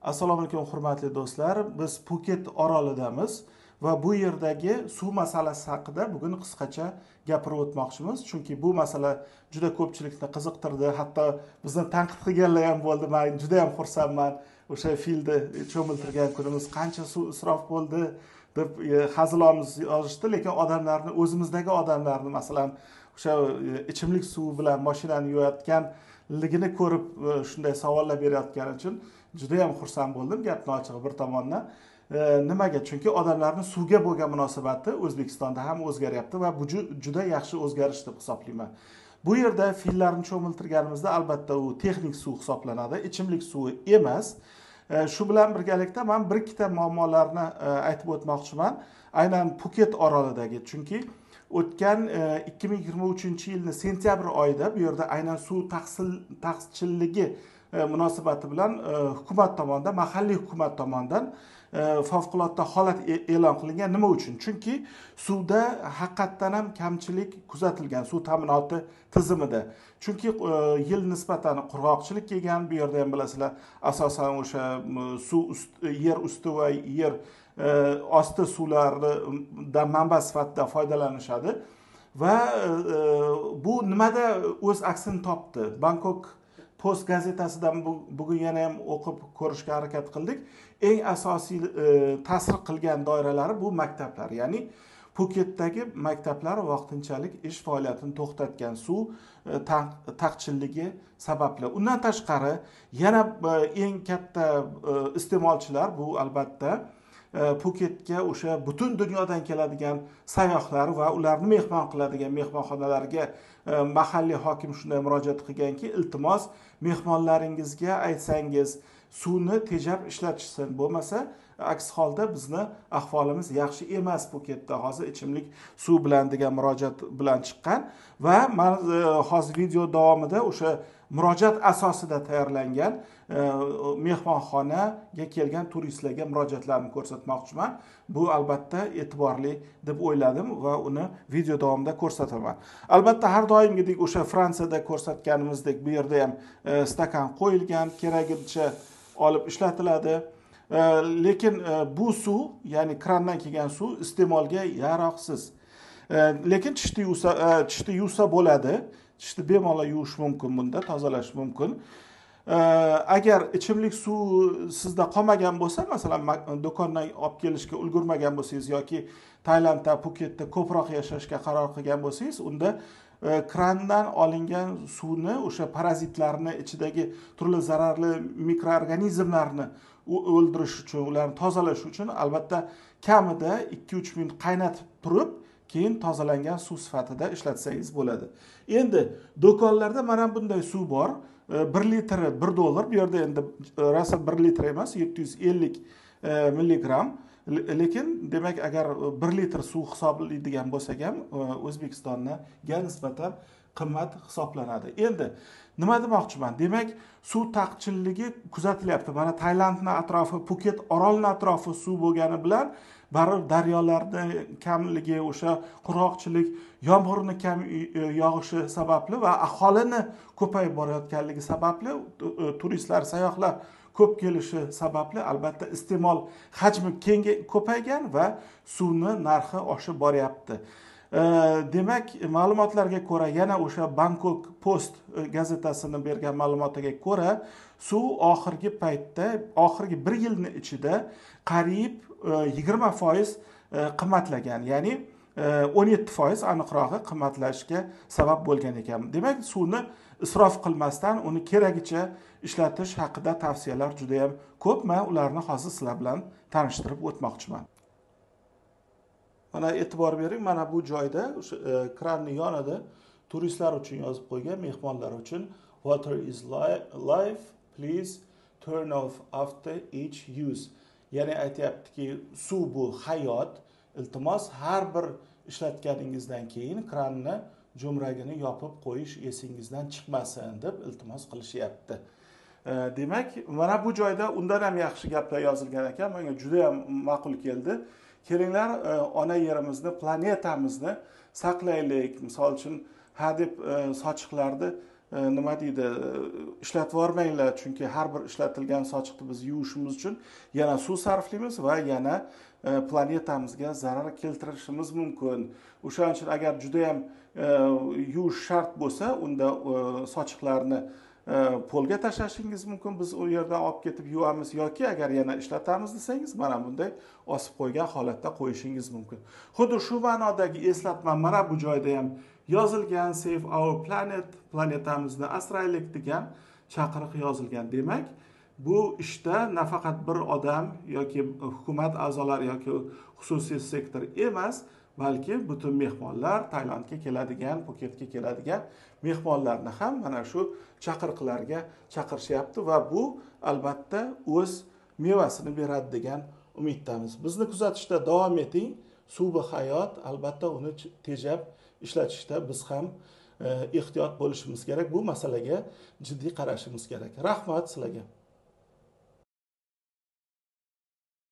Assalomu alaykum hurmatli do'stlar. Biz Phuket orolidamiz va bu yerdagi suv masalasi haqida bugun qisqacha gapirib o'tmoqchimiz. Chunki bu masala juda ko'pchilikni qiziqtirdi. Hatto bizni tanqid qilganlar ham bo'ldi. Men juda ham xursandman. O'sha filni cho'miltirgan kunimiz qancha suv isrof bo'ldi deb hazillarimiz yozishdi, lekin odamlarni, o'zimizdagi odamlarni, masalan, o'sha ichimlik suvi bilan mashinani yuvayotganligini ko'rib shunday savollar berayotgani uchun juda ham xursand bo'ldim, gapni ochig'i bir tomondan. Nimaga? Chunki odamlarning suvga bo'lgan munosabati O'zbekistonda ham o'zgaryapti va bu juda yaxshi o'zgarish deb hisoblayman. Bu yerda fillarni cho'miltirganimizda albatta u texnik suv hisoblanadi, ichimlik suvi emas. Shu bilan birgalikda men bir ikkita muammolarni aytib o'tmoqchiman. Aynan Phuket orolidagi, chunki o'tgan 2023-yilning sentyabr oyida bu yerda aynan suv taqchilligi munosabati bilan hukumat tomonidan, mahalliy hukumat tomonidan favqulodda holat e'lon qilingan. Nima uchun? Chunki suvda haqiqatdan ham kamchilik kuzatilgan, suv ta'minoti tizimida. Chunki yil nisbatan qurg'oqchilik kelgan, bu yerda ham bilasizlar, asosan o'sha suv yer usti va yer osti suvlaridan manba sifatida foydalanishadi va bu nimada o'z aksini topdi? Bangkok Post gazetasidan bugun yana ham o'qib ko'rishga harakat qildik. Eng asosiy ta'sir qilgan doiralari bu maktablar, ya'ni Phuketdagi maktablar vaqtinchalik ish faoliyatini to'xtatgan suv taqchilligi sababli. Undan tashqari yana eng katta iste'molchilar bu albatta Phuketga o'sha butun dunyodan keladigan sayyohlar va ularni mehmon qiladigan mehmonxonalarga mahalliy hokim shunday murojaat qilganki, iltimos mehmonlaringizga aytsangiz suvni tejab ishlatishsin, bo'lmasa aks holda bizni ahvolimiz yaxshi emas Phuketda hozir ichimlik suv bilan degan murojaat bilan chiqqan va men hozir video davomida o'sha murojaat asosida tayyorlangan mehmonxonaga kelgan turistlarga murojaatlarni ko'rsatmoqchiman. Bu albatta e'tiborli deb o'yladim va uni video davomida ko'rsataman. Albatta har doimgidek o'sha Fransiyada ko'rsatganimizdek bu yerda ham stakan qo'yilgan, keragicha olib ishlatiladi. Lekin bu suv, ya'ni krandan kelgan suv iste'molga yaroqsiz. Lekin tishni yuvsa bo'ladi. Tishni bemalol yuvish mumkin, bunda tozalash mumkin. Agar ichimlik suv sizda qolmagan bo'lsa, masalan, do'kondan olib kelishga ulgurmagan bo'lsangiz yoki Tailandda, Phuketda ko'proq yashashga qaror qilgan bo'lsangiz, unda krandan olingan suvni o'sha parazitlarni, ichidagi turli zararli mikroorganizmlarni o'ldirish uchun, ularni tozalash uchun albatta kamida 2-3 minut qaynatib turib, keyin tozalangan suv sifatida ishlatsangiz bo'ladi. Endi do'konlarda mana bunday suv bor. 1 litri $1. Bu yerda endi rosa 1 litr emas, 750 milligram. Lekin demak, agar 1 litr suv hisoblaydigan bo'lsak ham O'zbekistonga nisbatan qimmat hisoblanadi. Endi nima demoqchiman? Demak, suv taqchilligi kuzatilyapti. Mana Tailandning atrofi, Phuket orolining atrofi suv bo'lgani bilan baribir daryolarning kamligi, o'sha qurg'oqchilik, yomg'irning kam yog'ishi sababli va aholini ko'payib borayotganligi sababli, turistlar, sayyohlar ko'p kelishi sababli albatta iste'mol hajmi ko'paygan va suvni narxi oshib boryapti. Demak, ma'lumotlarga ko'ra, yana o'sha Bangkok Post gazetasining bergan ma'lumotiga ko'ra, suv oxirgi paytda, oxirgi 1 yilning ichida qariyb 20% qimmatlagan, ya'ni 17% aniqrog'i qimmatlashga sabab bo'lgan ekan. Demak, suvni isrof qilmasdan uni keragicha ishlatish haqida tavsiyalar juda ham ko'p. Men ularni hozir sizlar bilan tanishtirib o'tmoqchiman. Mana e'tibor bering, mana bu joyda o'sha kranning yonida turistlar uchun yozib qo'ygan, mehmonlar uchun water is life, please turn off after each use. Ya'ni aytayaptiki, suv bu hayot, iltimos har bir ishlatganingizdan keyin kranni jo'mragini yopib qo'yish esingizdan chiqmasin deb iltimos qilishyapti. Demak, mana bu joyda undan ham yaxshi gaplar yozilgan ekan. Menga juda ham ma'qul keldi. Kelinglar, ona yerimizni, planetamizni saqlaylik. Misol uchun, ha deb sochiqlarni nima deydi, ishlatib yubormanglar, chunki har bir ishlatilgan sochiqni biz yuvishimiz uchun yana suv sarflaymiz va yana planetamizga zarar keltirishimiz mumkin. O'shaning uchun agar juda ham yuvish shart bo'lsa, unda sochiqlarni polga tashlashingiz mumkin. Biz u yerdan olib ketib yuvamiz yoki agar yana ishlatamiz desangiz, mana bunday osib qo'ygan holatda qo'yishingiz mumkin. Xuddi shu ma'nodagi eslatma mana bu joyda ham yozilgan, Save Our Planet, planetamizni asraylik degan chaqiriq yozilgan. Demak, bu ishda nafaqat bir odam yoki hukumat a'zolari yoki xususiy sektor emas, balki butun mehmonlar, Tailandga keladigan, Phuketga keladigan mehmonlarni ham mana shu chaqiriqlarga chaqirishyapti va bu albatta o'z mevasini beradi degan umiddamiz. Bizni kuzatishda davom eting. Suvi hayot, albatta uni tejab ishlatishda biz ham ehtiyot bo'lishimiz kerak. Bu masalaga jiddiy qarashimiz kerak. Rahmat sizlarga.